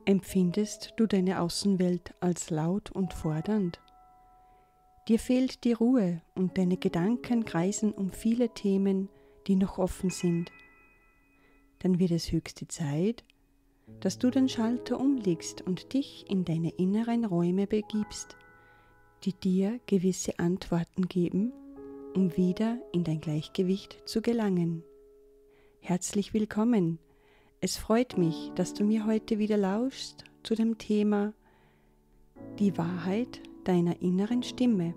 Empfindest du deine Außenwelt als laut und fordernd? Dir fehlt die Ruhe und deine Gedanken kreisen um viele Themen, die noch offen sind. Dann wird es höchste Zeit, dass du den Schalter umlegst und dich in deine inneren Räume begibst, die dir gewisse Antworten geben, um wieder in dein Gleichgewicht zu gelangen. Herzlich willkommen! Es freut mich, dass du mir heute wieder lauschst zu dem Thema die Wahrheit deiner inneren Stimme.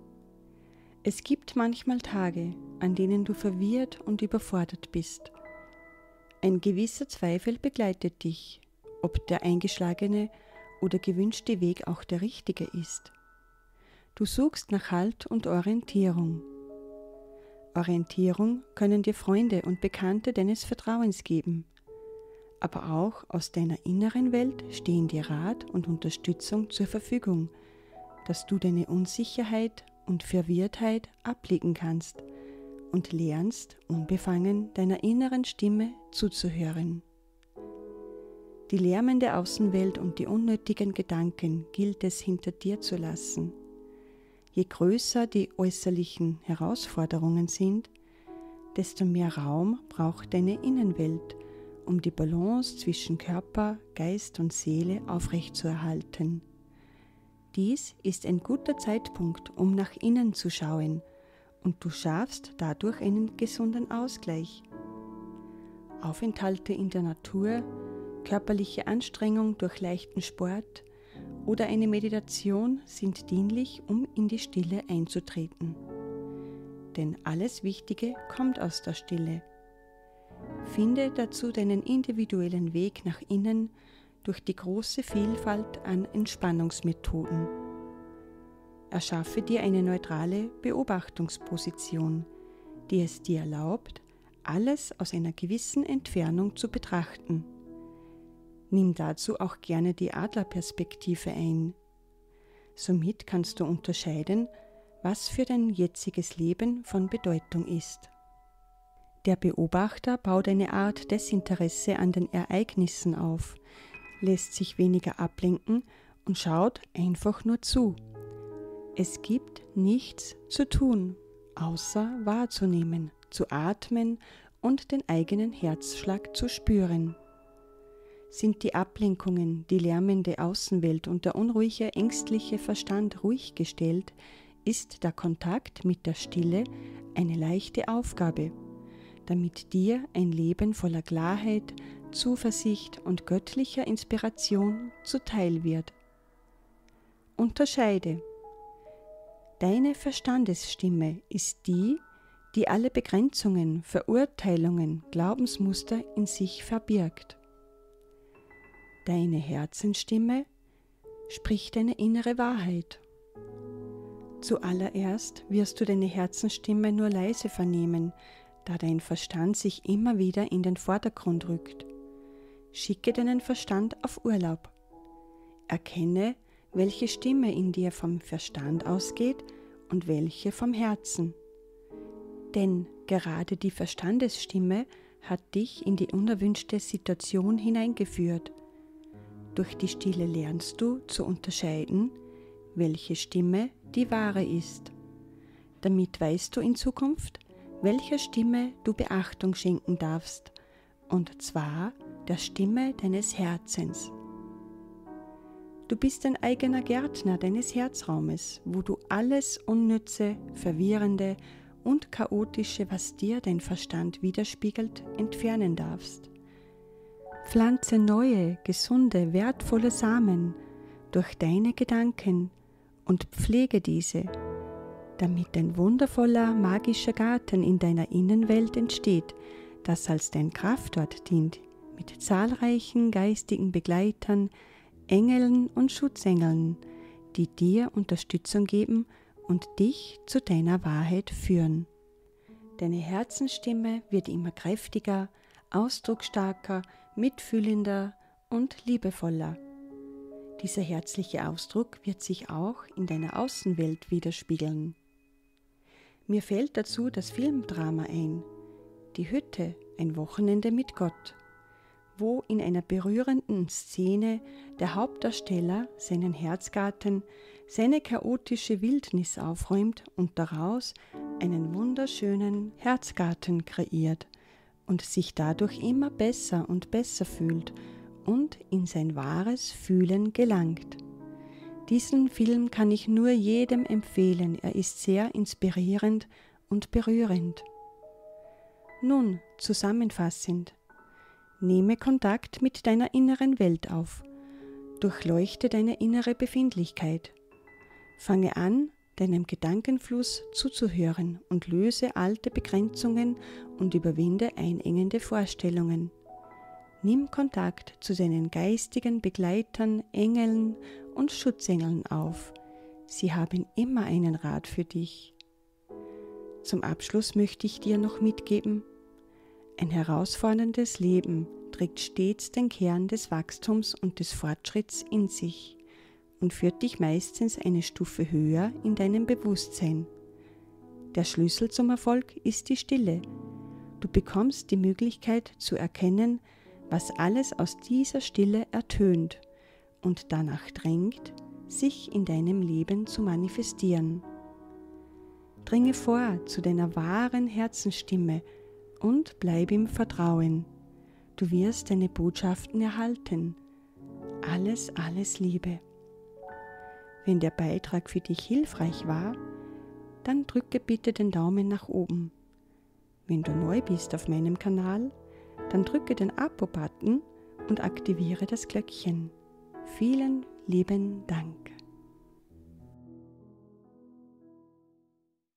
Es gibt manchmal Tage, an denen du verwirrt und überfordert bist. Ein gewisser Zweifel begleitet dich, ob der eingeschlagene oder gewünschte Weg auch der richtige ist. Du suchst nach Halt und Orientierung. Orientierung können dir Freunde und Bekannte deines Vertrauens geben. Aber auch aus deiner inneren Welt stehen dir Rat und Unterstützung zur Verfügung, dass du deine Unsicherheit und Verwirrtheit ablegen kannst und lernst, unbefangen deiner inneren Stimme zuzuhören. Die lärmende Außenwelt und die unnötigen Gedanken gilt es hinter dir zu lassen. Je größer die äußerlichen Herausforderungen sind, desto mehr Raum braucht deine Innenwelt, um die Balance zwischen Körper, Geist und Seele aufrechtzuerhalten. Dies ist ein guter Zeitpunkt, um nach innen zu schauen, und du schaffst dadurch einen gesunden Ausgleich. Aufenthalte in der Natur, körperliche Anstrengung durch leichten Sport oder eine Meditation sind dienlich, um in die Stille einzutreten. Denn alles Wichtige kommt aus der Stille. Finde dazu deinen individuellen Weg nach innen durch die große Vielfalt an Entspannungsmethoden. Erschaffe dir eine neutrale Beobachtungsposition, die es dir erlaubt, alles aus einer gewissen Entfernung zu betrachten. Nimm dazu auch gerne die Adlerperspektive ein. Somit kannst du unterscheiden, was für dein jetziges Leben von Bedeutung ist. Der Beobachter baut eine Art Desinteresse an den Ereignissen auf, lässt sich weniger ablenken und schaut einfach nur zu. Es gibt nichts zu tun, außer wahrzunehmen, zu atmen und den eigenen Herzschlag zu spüren. Sind die Ablenkungen, die lärmende Außenwelt und der unruhige, ängstliche Verstand ruhig gestellt, ist der Kontakt mit der Stille eine leichte Aufgabe, damit dir ein Leben voller Klarheit, Zuversicht und göttlicher Inspiration zuteil wird. Unterscheide. Deine Verstandesstimme ist die, die alle Begrenzungen, Verurteilungen, Glaubensmuster in sich verbirgt. Deine Herzensstimme spricht deine innere Wahrheit. Zuallererst wirst du deine Herzensstimme nur leise vernehmen, da dein Verstand sich immer wieder in den Vordergrund rückt. Schicke deinen Verstand auf Urlaub. Erkenne, welche Stimme in dir vom Verstand ausgeht und welche vom Herzen. Denn gerade die Verstandesstimme hat dich in die unerwünschte Situation hineingeführt. Durch die Stille lernst du zu unterscheiden, welche Stimme die wahre ist. Damit weißt du in Zukunft, welcher Stimme du Beachtung schenken darfst, und zwar der Stimme deines Herzens. Du bist ein eigener Gärtner deines Herzraumes, wo du alles Unnütze, Verwirrende und Chaotische, was dir dein Verstand widerspiegelt, entfernen darfst. Pflanze neue, gesunde, wertvolle Samen durch deine Gedanken und pflege diese, damit ein wundervoller, magischer Garten in deiner Innenwelt entsteht, das als dein Kraftort dient, mit zahlreichen geistigen Begleitern, Engeln und Schutzengeln, die dir Unterstützung geben und dich zu deiner Wahrheit führen. Deine Herzensstimme wird immer kräftiger, ausdrucksstarker, mitfühlender und liebevoller. Dieser herzliche Ausdruck wird sich auch in deiner Außenwelt widerspiegeln. Mir fällt dazu das Filmdrama ein, Die Hütte, ein Wochenende mit Gott, wo in einer berührenden Szene der Hauptdarsteller seinen Herzgarten, seine chaotische Wildnis aufräumt und daraus einen wunderschönen Herzgarten kreiert und sich dadurch immer besser und besser fühlt und in sein wahres Fühlen gelangt. Diesen Film kann ich nur jedem empfehlen, er ist sehr inspirierend und berührend. Nun, zusammenfassend, nehme Kontakt mit deiner inneren Welt auf, durchleuchte deine innere Befindlichkeit, fange an, deinem Gedankenfluss zuzuhören und löse alte Begrenzungen und überwinde einengende Vorstellungen. Nimm Kontakt zu deinen geistigen Begleitern, Engeln und Schutzengeln auf. Sie haben immer einen Rat für dich. Zum Abschluss möchte ich dir noch mitgeben: Ein herausforderndes Leben trägt stets den Kern des Wachstums und des Fortschritts in sich und führt dich meistens eine Stufe höher in deinem Bewusstsein. Der Schlüssel zum Erfolg ist die Stille. Du bekommst die Möglichkeit zu erkennen, was alles aus dieser Stille ertönt und danach drängt, sich in deinem Leben zu manifestieren. Dringe vor zu deiner wahren Herzensstimme und bleib im Vertrauen. Du wirst deine Botschaften erhalten. Alles, alles Liebe. Wenn der Beitrag für dich hilfreich war, dann drücke bitte den Daumen nach oben. Wenn du neu bist auf meinem Kanal, dann drücke den Abo-Button und aktiviere das Glöckchen. Vielen lieben Dank.